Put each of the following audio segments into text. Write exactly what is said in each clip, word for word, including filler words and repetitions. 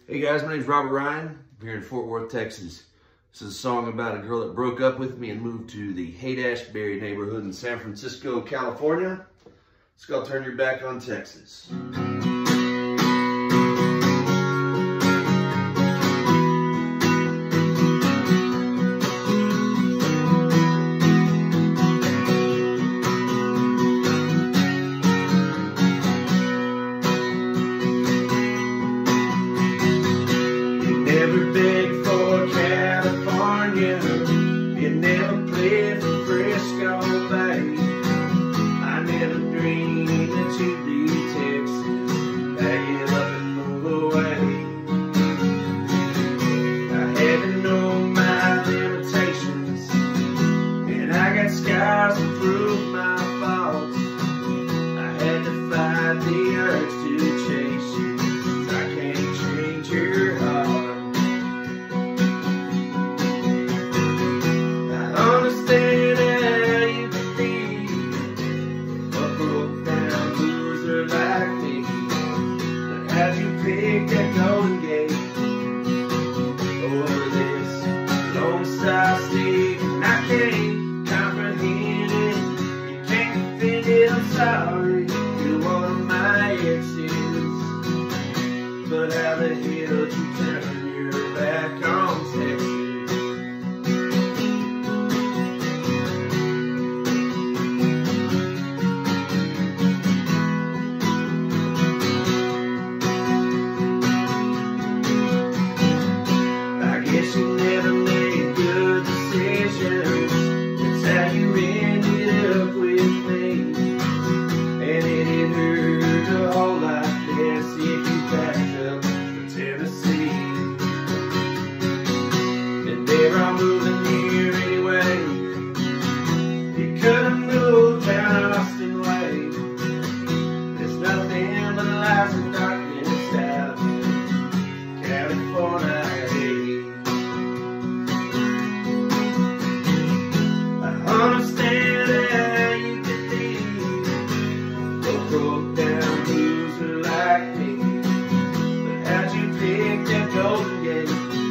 Hey guys, my name is Robert Ryan. I'm here in Fort Worth, Texas. This is a song about a girl that broke up with me and moved to the Haight-Ashbury neighborhood in San Francisco, California. It's called Turn Your Back on Texas. Never begged for California, you never played for Frisco Bay. I never dreamed that you'd leave Texas, pack it up and move away. I had to know my limitations, and I got scars to prove my faults. I had to fight the urge to chase you, 'cause I can't change your heart. Understand how you can be a broke down loser like me, but have you picked that Golden Gate over this Lone Star State? And I can't comprehend it, you can't defend it. I'm sorry, you're one of my exes, but how the hell did you turn your back on Texas? You never made good decisions, that's how you ended up with me. And it'd hurt a whole lot less if you backed up for Tennessee. And they're all moving here anyway, you could've moved down Austin Way. There's nothing but lies and darkness out in California. Understand how you can be a broke down loser like me, but how'd you pick that Golden Gate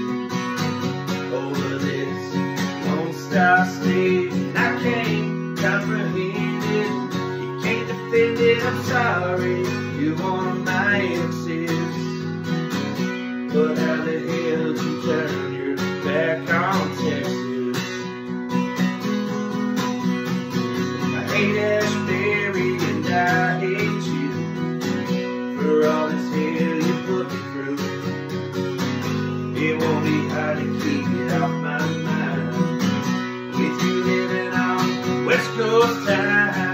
over this Lone Star State? And I can't comprehend it, you can't defend it. I'm sorry, you're one of my exes, but how the hell did you turn your back on Texas? Haight-Ashbury, and I hate you for all this hell you put me through. It won't be hard to keep it off my mind with you living on West Coast time.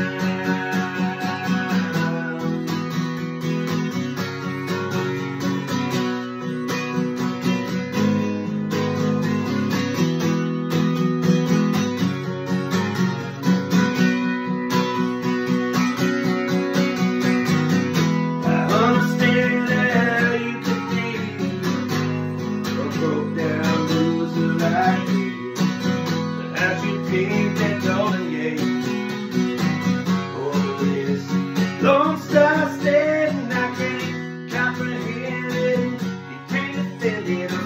Broke down loser like you, but how'd you pick that Golden Gate over this Lone Star State? And I can't comprehend it, you can't defend it.